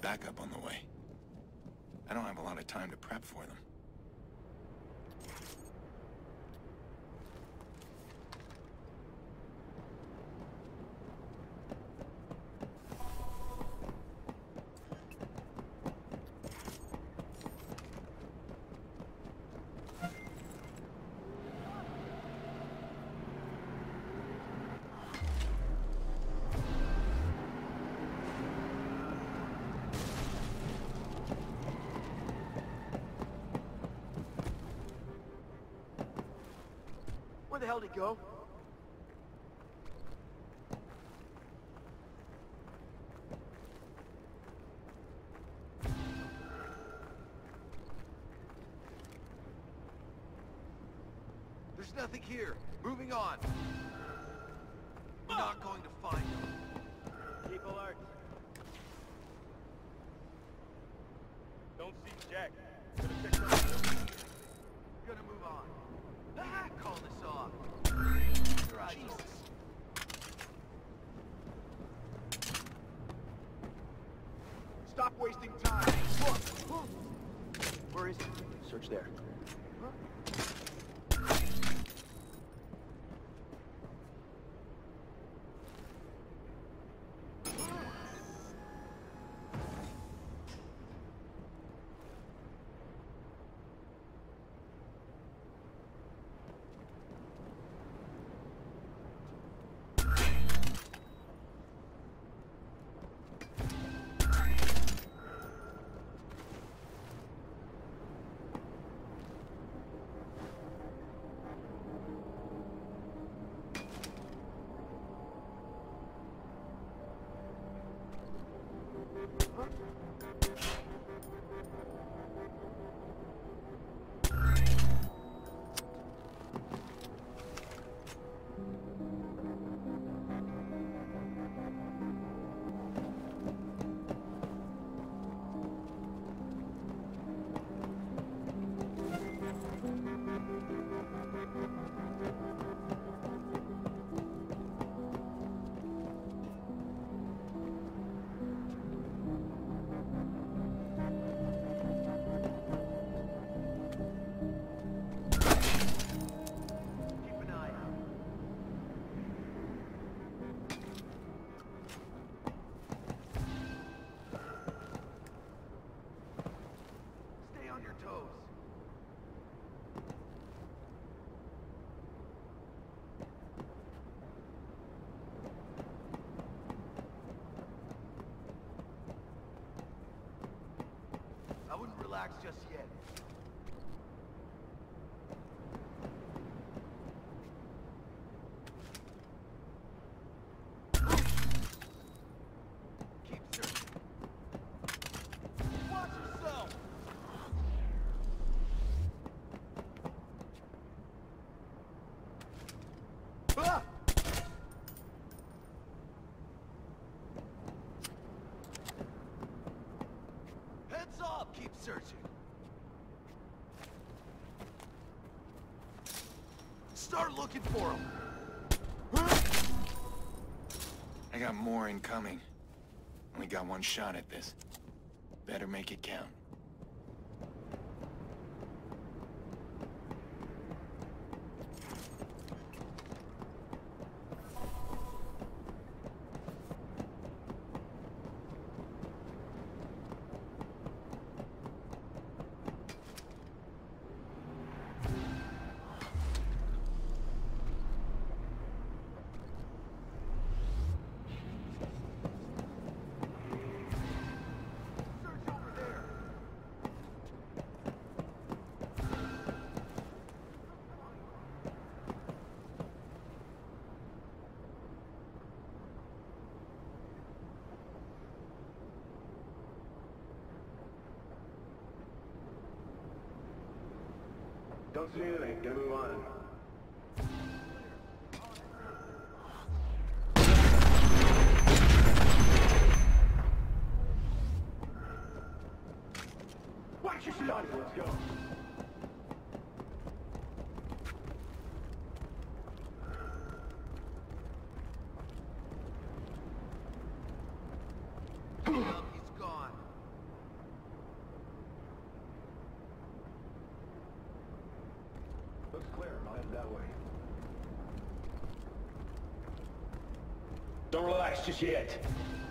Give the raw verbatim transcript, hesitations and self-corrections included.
backup on the way. I don't have a lot of time to prep for them. Where the hell did he go? There's nothing here. Moving on. We're not going to find him. Keep alert. Don't see Jack. Gonna pick something. Gonna move on. We need to call this off. Your eyes open. Stop wasting time. Look. Where is he? Search there. I wouldn't relax just yet. Keep searching. Watch yourself! Ah! Heads up! Keep searching. Start looking for him. I got more incoming. Only got one shot at this. Better make it count. Search over there. Don't see anything. Gonna move on. Watch your stop. Let's go. Well, he's gone. Don't relax just yet.